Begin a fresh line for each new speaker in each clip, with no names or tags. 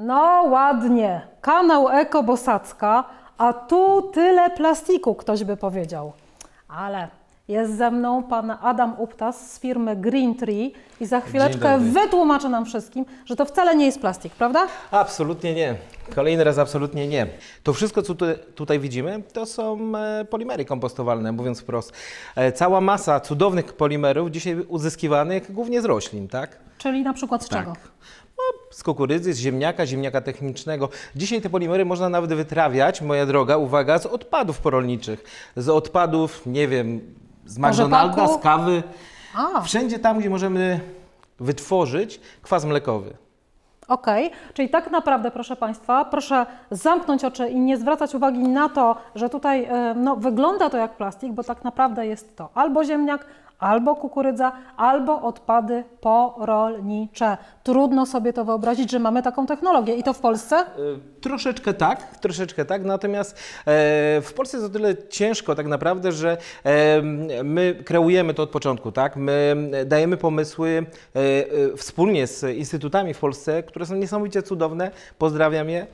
No ładnie, kanał Eko Bosacka, a tu tyle plastiku, ktoś by powiedział. Ale jest ze mną pan Adam Uptas z firmy Green Tree i za chwileczkę wytłumaczy nam wszystkim, że to wcale nie jest plastik, prawda?
Absolutnie nie. Kolejny raz absolutnie nie. To wszystko, co tutaj widzimy, to są polimery kompostowalne, mówiąc wprost. Cała masa cudownych polimerów dzisiaj uzyskiwanych głównie z roślin, tak?
Czyli na przykład z czego?
No, z kukurydzy, z ziemniaka technicznego. Dzisiaj te polimery można nawet wytrawiać, moja droga, uwaga, z odpadów porolniczych. Z odpadów, nie wiem, z McDonalda, z kawy. Wszędzie tam, gdzie możemy wytworzyć kwas mlekowy.
Okej, czyli tak naprawdę, proszę Państwa, proszę zamknąć oczy i nie zwracać uwagi na to, że tutaj wygląda to jak plastik, bo tak naprawdę jest to albo ziemniak, albo kukurydza, albo odpady porolnicze. Trudno sobie to wyobrazić, że mamy taką technologię. I to w Polsce?
Troszeczkę tak. Natomiast w Polsce jest o tyle ciężko tak naprawdę, że my kreujemy to od początku, tak? My dajemy pomysły wspólnie z instytutami w Polsce, które są niesamowicie cudowne. Pozdrawiam je.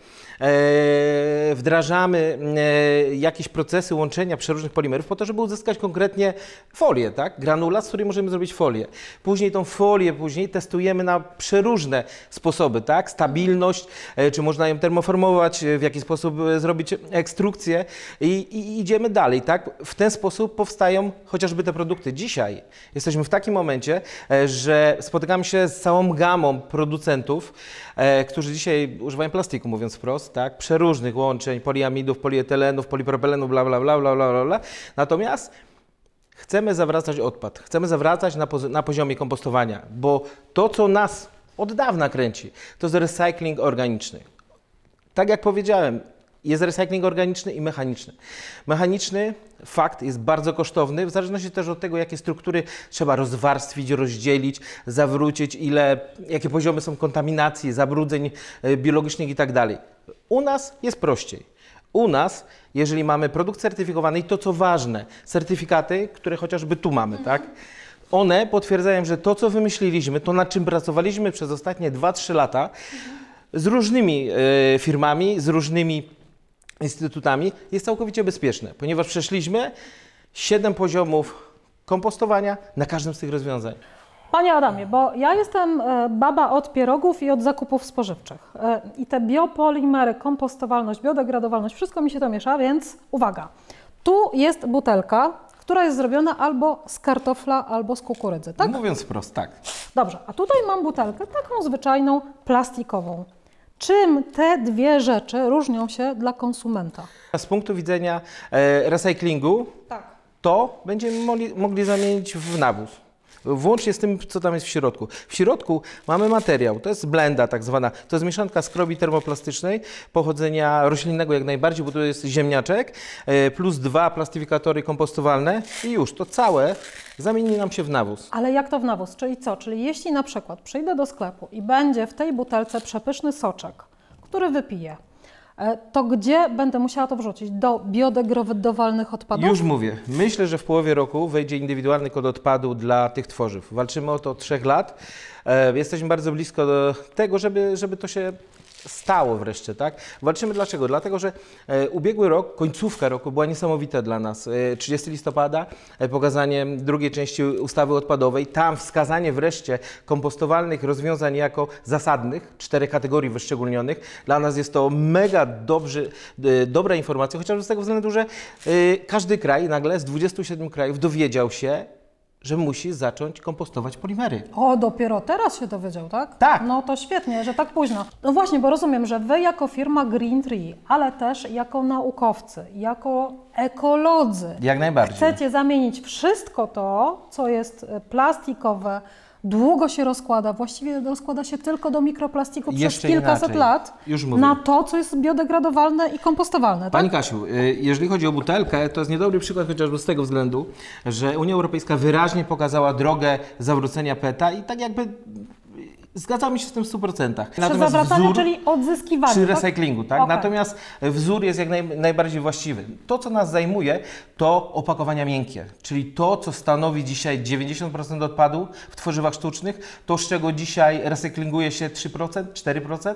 Wdrażamy jakieś procesy łączenia przeróżnych polimerów po to, żeby uzyskać konkretnie folię, tak? Granulat, z której możemy zrobić folię. Później tą folię testujemy na przeróżne sposoby, tak? Stabilność, czy można ją termoformować, w jaki sposób zrobić ekstrukcję i idziemy dalej, tak? W ten sposób powstają chociażby te produkty. Dzisiaj jesteśmy w takim momencie, że spotykamy się z całą gamą producentów, którzy dzisiaj używają plastiku, mówiąc wprost, tak? Przeróżnych łączeń, poliamidów, polietylenów, polipropelenów, bla, bla, bla, bla, bla, bla. Natomiast chcemy zawracać odpad, chcemy zawracać na poziomie kompostowania, bo to, co nas od dawna kręci, to jest recycling organiczny. Tak jak powiedziałem, jest recycling organiczny i mechaniczny. Mechaniczny, fakt, jest bardzo kosztowny, w zależności też od tego, jakie struktury trzeba rozwarstwić, rozdzielić, zawrócić, jakie poziomy są kontaminacji, zabrudzeń biologicznych i tak dalej. U nas jest prościej. U nas, jeżeli mamy produkt certyfikowany i to, co ważne, certyfikaty, które chociażby tu mamy, tak? One potwierdzają, że to, co wymyśliliśmy, to nad czym pracowaliśmy przez ostatnie 2-3 lata z różnymi firmami, z różnymi instytutami, jest całkowicie bezpieczne, ponieważ przeszliśmy 7 poziomów kompostowania na każdym z tych rozwiązań.
Panie Adamie, bo ja jestem baba od pierogów i od zakupów spożywczych. I te biopolimery, kompostowalność, biodegradowalność, wszystko mi się to miesza, więc uwaga. Tu jest butelka, która jest zrobiona albo z kartofla, albo z kukurydzy, tak?
Mówiąc wprost, tak.
Dobrze, a tutaj mam butelkę taką zwyczajną, plastikową. Czym te dwie rzeczy różnią się dla konsumenta?
Z punktu widzenia recyklingu, to będziemy mogli zamienić w nawóz. Włącznie z tym, co tam jest w środku. W środku mamy materiał, to jest blenda tak zwana, to jest mieszanka skrobi termoplastycznej, pochodzenia roślinnego jak najbardziej, bo to jest ziemniaczek, plus 2 plastyfikatory kompostowalne i już, to całe zamieni nam się w nawóz.
Ale jak to w nawóz? Czyli co? Czyli jeśli na przykład przyjdę do sklepu i będzie w tej butelce przepyszny soczek, który wypiję, to gdzie będę musiała to wrzucić? Do biodegradowalnych odpadów?
Już mówię. Myślę, że w połowie roku wejdzie indywidualny kod odpadu dla tych tworzyw. Walczymy o to od 3 lat. Jesteśmy bardzo blisko do tego, żeby to się stało wreszcie, tak? Walczymy dlaczego? Dlatego, że ubiegły rok, końcówka roku była niesamowita dla nas. 30 listopada, pokazanie drugiej części ustawy odpadowej, tam wskazanie wreszcie kompostowalnych rozwiązań jako zasadnych, 4 kategorii wyszczególnionych. Dla nas jest to mega dobra informacja, chociażby z tego względu, że każdy kraj nagle z 27 krajów dowiedział się, że musi zacząć kompostować polimery.
O, dopiero teraz się dowiedział, tak?
Tak.
No to świetnie, że tak późno. No właśnie, bo rozumiem, że Wy jako firma Green Tree, ale też jako naukowcy, jako ekolodzy,
jak najbardziej
chcecie zamienić wszystko to, co jest plastikowe, długo się rozkłada, właściwie rozkłada się tylko do mikroplastiku przez kilkaset lat, na to, co jest biodegradowalne i kompostowalne.
Pani
tak?
Kasiu, jeżeli chodzi o butelkę, to jest niedobry przykład chociażby z tego względu, że Unia Europejska wyraźnie pokazała drogę zawrócenia PET-a i tak jakby zgadzamy się z tym w 100%.
Czy zawracania, czyli odzyskiwania.
Czy recyklingu, tak? Okay. Natomiast wzór jest jak najbardziej właściwy. To, co nas zajmuje, to opakowania miękkie, czyli to, co stanowi dzisiaj 90% odpadu w tworzywach sztucznych, to z czego dzisiaj recyklinguje się 3%, 4%.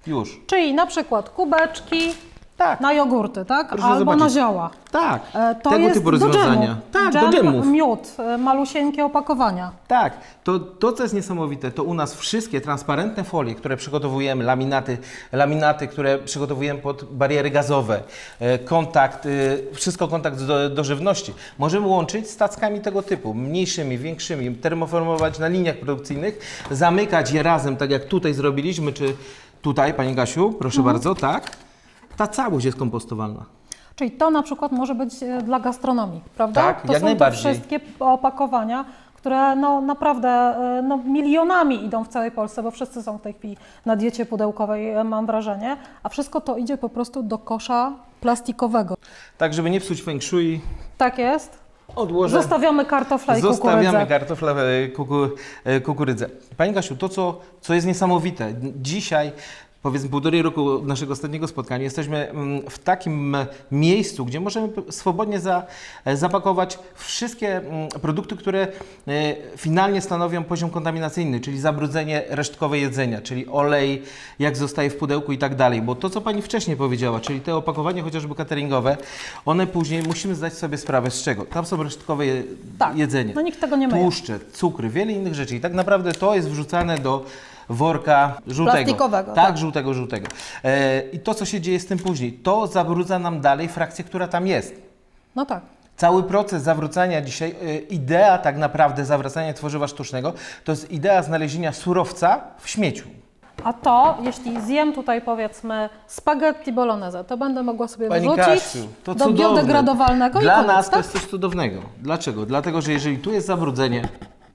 Już.
Czyli na przykład kubeczki
Tak.
na jogurty, tak?
Proszę
Albo
zobaczyć.
na zioła.
Tak,
To
tego
jest
typu rozwiązania. Tak, do
Dżem,
dżemów.
miód, malusieńkie opakowania.
Tak, to co jest niesamowite, to u nas wszystkie transparentne folie, które przygotowujemy, laminaty, które przygotowujemy pod bariery gazowe, kontakt, wszystko kontakt do żywności, możemy łączyć z tackami tego typu, mniejszymi, większymi, termoformować na liniach produkcyjnych, zamykać je razem, tak jak tutaj zrobiliśmy, czy tutaj, Pani Gasiu, proszę bardzo, tak. Ta całość jest kompostowalna.
Czyli to na przykład może być dla gastronomii, prawda?
Tak,
to
jak
są
najbardziej.
te wszystkie opakowania, które no, naprawdę milionami idą w całej Polsce, bo wszyscy są w tej chwili na diecie pudełkowej, mam wrażenie, a wszystko to idzie po prostu do kosza plastikowego.
Tak, żeby nie psuć feng shui,
Tak jest.
odłożę.
Zostawiamy kartofle i
Zostawiamy
kukurydzę.
kartofle, kukurydzę. Pani Gasiu, to co jest niesamowite, dzisiaj, powiedzmy 1,5 roku naszego ostatniego spotkania, jesteśmy w takim miejscu, gdzie możemy swobodnie zapakować wszystkie produkty, które finalnie stanowią poziom kontaminacyjny, czyli zabrudzenie resztkowe jedzenia, czyli olej, jak zostaje w pudełku i tak dalej. Bo to, co Pani wcześniej powiedziała, czyli te opakowania chociażby cateringowe, one później musimy zdać sobie sprawę z czego. Tam są resztkowe
Tak,
jedzenie,
no nikt tego nie myje.
tłuszcze, cukry, wiele innych rzeczy. I tak naprawdę to jest wrzucane do worka żółtego.
Plastikowego,
Tak,
tak.
żółtego. I to, co się dzieje z tym później, to zabrudza nam dalej frakcję, która tam jest.
No tak.
Cały proces zawracania dzisiaj, idea tak naprawdę zawracania tworzywa sztucznego, to jest idea znalezienia surowca w śmieciu.
A to, jeśli zjem tutaj powiedzmy spaghetti bolognese, to będę mogła sobie
Pani
wrzucić
Kasiu, to
do
cudowne.
biodegradowalnego
Dla
i koniec,
nas to
tak?
jest coś cudownego. Dlaczego? Dlatego, że jeżeli tu jest zabrudzenie,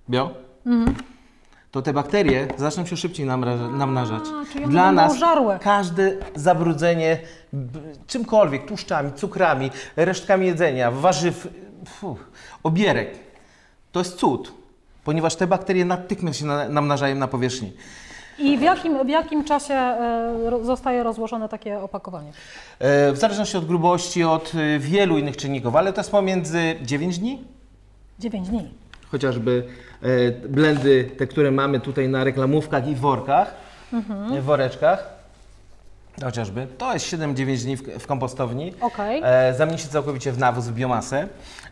to te bakterie zaczną się szybciej namnażać.
czyli one
Dla
będą
nas
żarłe.
każde zabrudzenie czymkolwiek, tłuszczami, cukrami, resztkami jedzenia, warzyw, obierek, to jest cud, ponieważ te bakterie natychmiast się namnażają na powierzchni.
I w jakim czasie zostaje rozłożone takie opakowanie?
W zależności od grubości, od wielu innych czynników, ale to jest pomiędzy 9 dni.
9 dni.
Chociażby blendy, te, które mamy tutaj na reklamówkach i workach, w woreczkach, chociażby, to jest 7-9 dni w kompostowni.
Okej.
Zamieni się całkowicie w nawóz, w biomasę.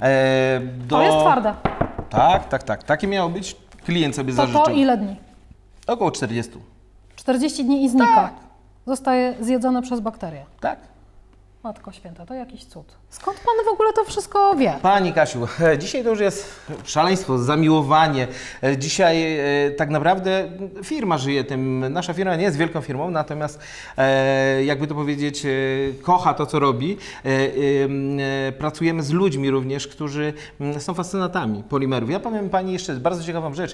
To jest twarde.
Tak. Takie miało być. Klient sobie
To
zażyczył.
ile dni?
Około 40.
40 dni i znika.
Tak.
Zostaje zjedzone przez bakterie.
Tak.
Matko Święta, to jakiś cud. Skąd Pan w ogóle to wszystko wie?
Pani Kasiu, dzisiaj to już jest szaleństwo, zamiłowanie. Dzisiaj tak naprawdę firma żyje tym. Nasza firma nie jest wielką firmą, natomiast jakby to powiedzieć, kocha to, co robi. Pracujemy z ludźmi również, którzy są fascynatami polimerów. Ja powiem Pani jeszcze bardzo ciekawą rzecz.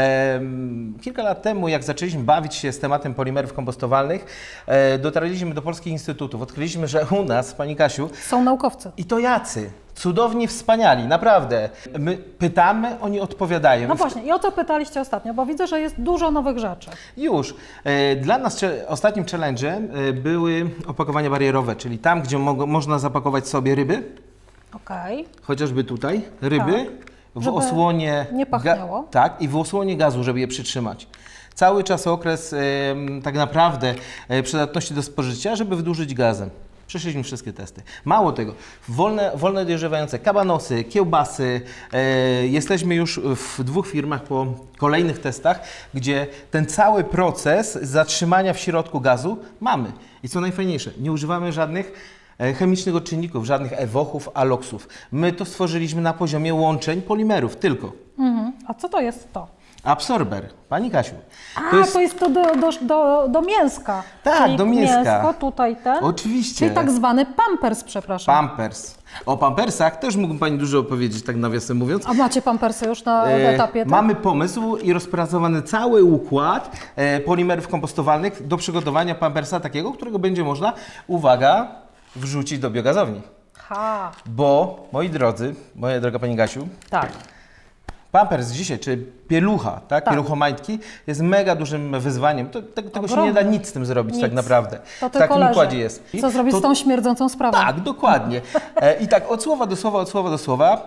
Kilka lat temu, jak zaczęliśmy bawić się z tematem polimerów kompostowalnych, dotarliśmy do polskich instytutów. Odkryliśmy, że u nas, Pani Kasiu,
Są naukowcy.
i to jacy? Cudowni, wspaniali, naprawdę. My pytamy, oni odpowiadają.
No właśnie, i o co pytaliście ostatnio, bo widzę, że jest dużo nowych rzeczy.
Już. Dla nas ostatnim challenge'em były opakowania barierowe, czyli tam, gdzie można zapakować sobie ryby,
Okej.
chociażby tutaj, ryby, w
żeby
osłonie...
nie pachniało.
Tak, i w osłonie gazu, żeby je przytrzymać. Cały czas okres tak naprawdę przydatności do spożycia, żeby wydłużyć gazem. Przeszliśmy wszystkie testy. Mało tego, wolne dojrzewające kabanosy, kiełbasy. Jesteśmy już w 2 firmach po kolejnych testach, gdzie ten cały proces zatrzymania w środku gazu mamy. I co najfajniejsze, nie używamy żadnych chemicznych odczynników, żadnych ewochów, aloksów. My to stworzyliśmy na poziomie łączeń polimerów tylko.
A co to jest to?
Absorber, Pani Kasiu.
To jest to do mięska.
Tak,
czyli
do mięska.
Mięsko, tutaj ten.
Oczywiście.
Czyli tak zwany pampers, przepraszam.
Pampers. O pampersach też mógłbym Pani dużo opowiedzieć, tak nawiasem mówiąc.
A macie pampersy już na etapie? Tak?
Mamy pomysł i rozpracowany cały układ polimerów kompostowalnych do przygotowania pampersa takiego, którego będzie można, uwaga, wrzucić do biogazowni.
Ha,
Bo, moi drodzy, moja droga Pani Gasiu,
tak.
pampers dzisiaj, czy pielucha, tak?
Tak.
Pieluchomajtki jest mega dużym wyzwaniem. Tego się nie
Ogromne.
da nic z tym zrobić tak
Nic.
naprawdę.
To
w
tylko
takim
leży.
układzie jest.
Co zrobić
To-
z tą śmierdzącą sprawą?
Tak, dokładnie. I tak od słowa do słowa,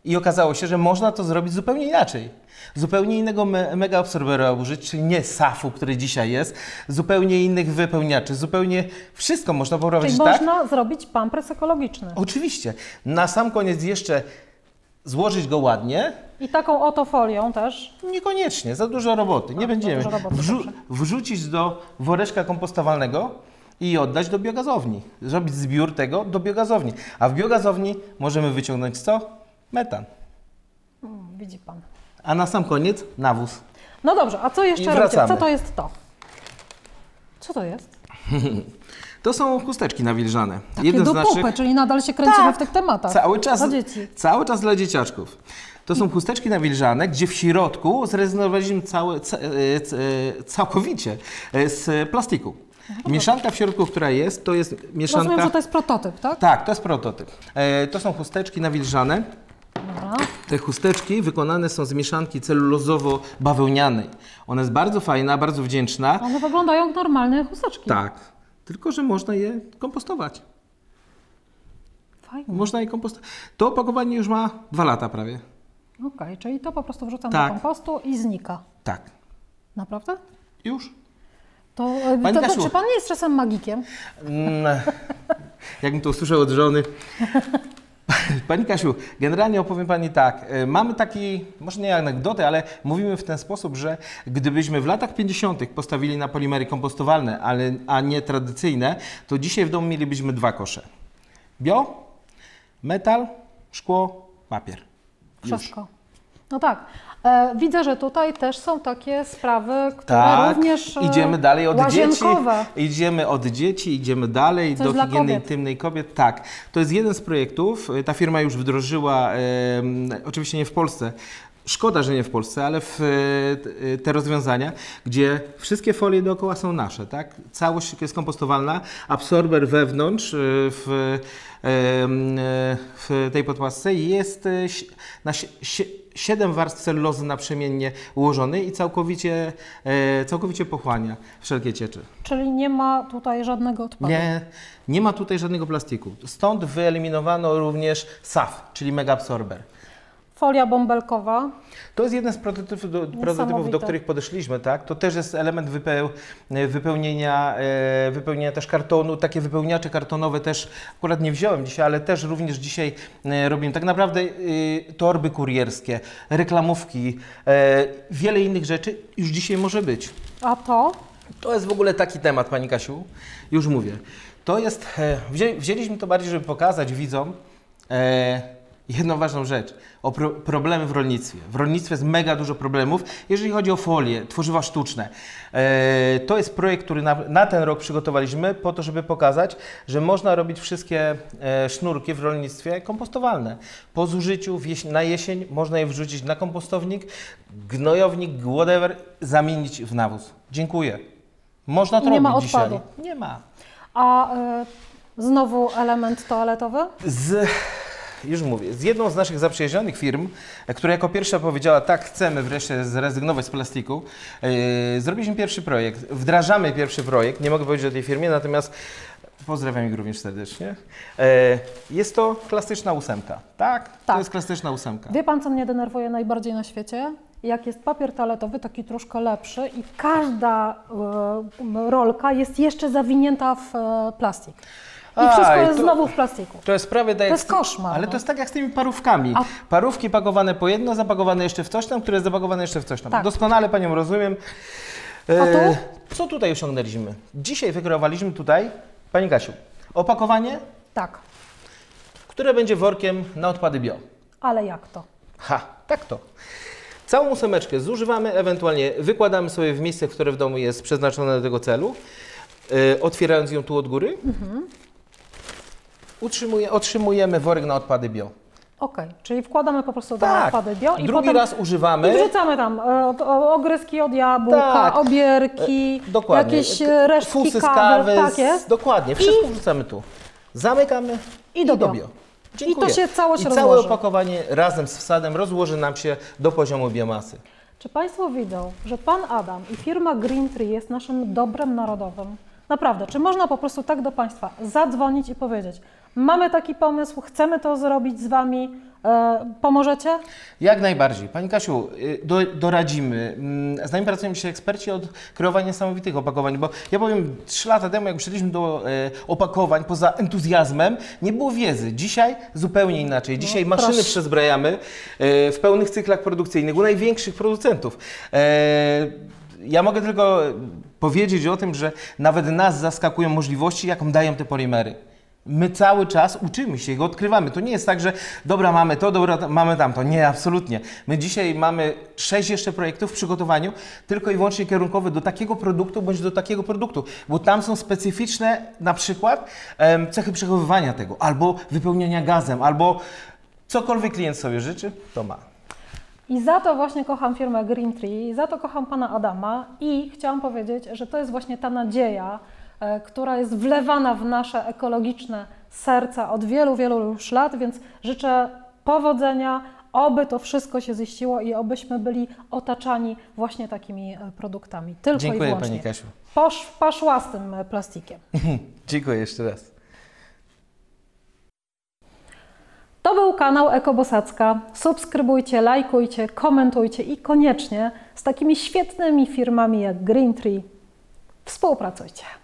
I okazało się, że można to zrobić zupełnie inaczej. Zupełnie innego mega absorbera użyć, czyli nie SAF-u, który dzisiaj jest, zupełnie innych wypełniaczy, zupełnie wszystko można poprowadzić
Czyli
tak.
można zrobić pampers ekologiczny.
Oczywiście. Na sam koniec jeszcze złożyć go ładnie.
I taką oto folią też.
Niekoniecznie, za dużo roboty. Nie będziemy.
dużo roboty, dobrze.
Wrzucić do woreczka kompostowalnego i oddać do biogazowni. Zrobić zbiór tego do biogazowni. A w biogazowni możemy wyciągnąć co? Metan.
Widzi pan.
A na sam koniec nawóz.
No dobrze, a co
I
jeszcze robicie?
wracamy.
Co to jest to? Co to jest?
To są chusteczki nawilżane.
Takie do pupy, czyli nadal się kręcimy w tych tematach.
Cały
dzieci.
Cały czas dla dzieciaczków. To są chusteczki nawilżane, gdzie w środku zrezygnowaliśmy całkowicie z plastiku. Mieszanka w środku, która jest, to jest mieszanka...
Rozumiem, że to jest prototyp, tak?
Tak, to jest prototyp. To są chusteczki nawilżane.
Dobra.
Te chusteczki wykonane są z mieszanki celulozowo-bawełnianej. Ona jest bardzo fajna, bardzo wdzięczna.
One wyglądają jak normalne chusteczki.
Tak, tylko że można je kompostować.
Fajnie.
Można je kompostować. To opakowanie już ma 2 lata prawie.
Okej, czyli to po prostu wrzucam
Tak.
do kompostu i znika.
Tak.
Naprawdę?
Już?
To,
Pani Kasiu.
czy pan nie jest czasem magikiem?
Jakbym to usłyszał od żony. Pani Kasiu, generalnie opowiem Pani tak. Mamy taki, może nie anegdotę, ale mówimy w ten sposób, że gdybyśmy w latach 50. postawili na polimery kompostowalne, a nie tradycyjne, to dzisiaj w domu mielibyśmy 2 kosze. Bio, metal, szkło, papier. Już.
Wszystko. No tak. Widzę, że tutaj też są takie sprawy, które
Tak,
również
idziemy dalej od dzieci,
łazienkowe.
idziemy dalej
Coś
do
dla
higieny
kobiet.
intymnej kobiet. Tak, to jest jeden z projektów. Ta firma już wdrożyła, oczywiście nie w Polsce, szkoda, że nie w Polsce, ale te rozwiązania, gdzie wszystkie folie dookoła są nasze, tak? Całość jest kompostowalna, absorber wewnątrz w tej podpłasce jest na 7 warstw celulozy naprzemiennie ułożony i całkowicie pochłania wszelkie cieczy.
Czyli nie ma tutaj żadnego odpadu.
Nie ma tutaj żadnego plastiku. Stąd wyeliminowano również SAF, czyli mega absorber.
Folia bąbelkowa.
To jest jeden z prototypów, do których podeszliśmy, tak? To też jest element wypełnienia też kartonu. Takie wypełniacze kartonowe też akurat nie wziąłem dzisiaj, ale też również dzisiaj robimy. Tak naprawdę torby kurierskie, reklamówki, wiele innych rzeczy już dzisiaj może być.
A to?
To jest w ogóle taki temat, Pani Kasiu, już mówię. To jest, wzięliśmy to bardziej, żeby pokazać widzom jedną ważną rzecz, o problemy w rolnictwie. W rolnictwie jest mega dużo problemów, jeżeli chodzi o folię, tworzywa sztuczne. To jest projekt, który na ten rok przygotowaliśmy po to, żeby pokazać, że można robić wszystkie sznurki w rolnictwie kompostowalne. Po zużyciu na jesień można je wrzucić na kompostownik, gnojownik, whatever, zamienić w nawóz. Dziękuję. Można to robić
Nie ma
dzisiaj.
odpadu.
Nie ma.
A znowu element toaletowy?
Już mówię, z jedną z naszych zaprzyjaźnionych firm, która jako pierwsza powiedziała, tak, chcemy wreszcie zrezygnować z plastiku, zrobiliśmy pierwszy projekt, wdrażamy pierwszy projekt, nie mogę powiedzieć o tej firmie, natomiast pozdrawiam ich również serdecznie. Jest to klasyczna 8, tak? To jest klasyczna 8.
Wie pan, co mnie denerwuje najbardziej na świecie? Jak jest papier toaletowy, taki troszkę lepszy i każda rolka jest jeszcze zawinięta w plastik. I wszystko jest znowu w plastiku.
To jest prawie tak
to jest koszmar.
Ale to jest tak jak z tymi parówkami. Parówki pakowane po jedno, zapakowane jeszcze w coś tam, które jest zapakowane jeszcze w coś tam.
Tak.
Doskonale Panią rozumiem.
A tu?
Co tutaj osiągnęliśmy? Dzisiaj wykreowaliśmy tutaj, Pani Kasiu, opakowanie,
Tak.
które będzie workiem na odpady bio.
Ale jak to?
Tak to. Całą 8 zużywamy, ewentualnie wykładamy sobie w miejsce, które w domu jest przeznaczone do tego celu, otwierając ją tu od góry. Otrzymujemy worek na odpady bio.
Okej, czyli wkładamy po prostu do odpady bio i
drugi
potem
raz używamy.
I wrzucamy tam ogryzki od jabłka, obierki, jakieś resztki
fusy z
kawy. Tak jest.
Dokładnie, wszystko wrzucamy tu. Zamykamy i do bio. Dziękuję.
I to się całość
całe
rozłoży.
opakowanie razem z wsadem rozłoży nam się do poziomu biomasy.
Czy Państwo widzą, że Pan Adam i firma Green Tree jest naszym dobrem narodowym? naprawdę, czy można po prostu tak do Państwa zadzwonić i powiedzieć, mamy taki pomysł, chcemy to zrobić z Wami, pomożecie?
Jak najbardziej. Pani Kasiu, doradzimy. Z nami pracują dzisiaj eksperci od kreowania niesamowitych opakowań, bo ja powiem, 3 lata temu, jak przyszliśmy do opakowań, poza entuzjazmem, nie było wiedzy. Dzisiaj zupełnie inaczej. Dzisiaj maszyny
proszę.
przezbrajamy w pełnych cyklach produkcyjnych u największych producentów. Ja mogę tylko powiedzieć o tym, że nawet nas zaskakują możliwości, jaką dają te polimery. My cały czas uczymy się go, odkrywamy. To nie jest tak, że dobra, mamy to, dobra, mamy tamto. Nie, absolutnie. My dzisiaj mamy 6 jeszcze projektów w przygotowaniu, tylko i wyłącznie kierunkowe do takiego produktu bądź do takiego produktu, bo tam są specyficzne na przykład cechy przechowywania tego, albo wypełniania gazem, albo cokolwiek klient sobie życzy, to ma.
I za to właśnie kocham firmę Green Tree, i za to kocham Pana Adama i chciałam powiedzieć, że to jest właśnie ta nadzieja, która jest wlewana w nasze ekologiczne serca od wielu, wielu już lat, więc życzę powodzenia, oby to wszystko się ziściło i obyśmy byli otaczani właśnie takimi produktami. Tylko
Dziękuję,
i wyłącznie.
Pani Kasiu.
Poszła z tym plastikiem.
Dziękuję jeszcze raz.
To był kanał Ekobosacka. Subskrybujcie, lajkujcie, komentujcie i koniecznie z takimi świetnymi firmami jak Green Tree współpracujcie.